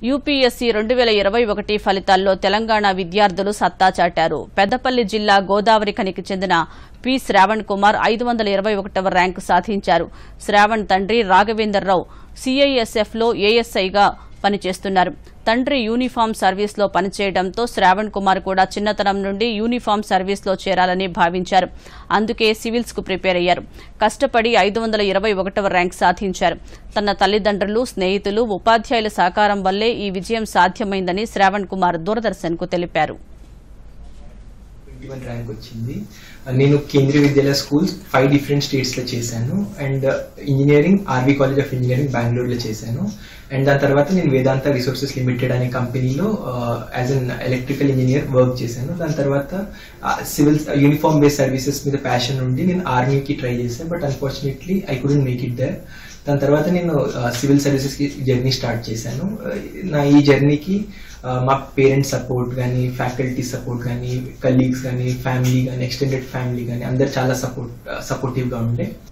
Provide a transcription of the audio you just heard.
UPSC 2021 ఫలితాల్లో తెలంగాణ విద్యార్థులు సత్తా చాటారు. పెద్దపల్లి జిల్లా గోదావరిఖనికి చెందిన పి శ్రావణ్ కుమార్ 521వ ర్యాంకు సాధించారు. శ్రావణ్ తండ్రి రాఘవేందర్రావు సీఐఎస్ఎఫ్లో ఏఎస్ఐగా పనిచేస్తున్నారు. తండ్రి యూనిఫామ్ సర్వీస్లో పనిచేయడంతో శ్రావణ్ కుమార్ కూడా చిన్నతనం నుండి యూనిఫామ్ సర్వీస్లో చేరాలని భావించారు. అందుకే సివిల్స్ కు ప్రిపేర్ అయ్యారు. కష్టపడి 521వ ర్యాంక్ సాధించారు. తన తల్లిదండ్రులు, స్నేహితులు, ఉపాధ్యాయుల సహకారం వల్లే ఈ విజయం సాధ్యమైందని శ్రావణ్ కుమార్ దూరదర్శన్ కు తెలిపారు. ర్యాంక్ వచ్చింది. నేను Kendriya Vidyalaya schools 5 different states లో చేశాను. And engineering RV college of engineering బెంగళూరులో చేశాను. అండ్ దాని తర్వాత నేను వేదాంత రిసోర్సెస్ లిమిటెడ్ అనే కంపెనీలో as an electrical engineer work చేశాను. దాని తర్వాత సివిల్ యూనిఫామ్ బేస్డ్ సర్వీసెస్ మీద ప్యాషన్ ఉండి నేను ఆర్మీకి ట్రై చేశాను. But unfortunately I couldn't make it there. దాని తర్వాత నేను సివిల్ సర్వీసెస్ కి జర్నీ స్టార్ట్ చేశాను. నా ఈ జర్నీకి మా పేరెంట్స్ సపోర్ట్ కానీ, ఫ్యాకల్టీ సపోర్ట్ కానీ, కలీగ్స్ కానీ, ఫ్యామిలీ కానీ, ఎక్స్టెండెడ్ ఫ్యామిలీ కానీ అందరు చాలా సపోర్టివ్ గా ఉండే.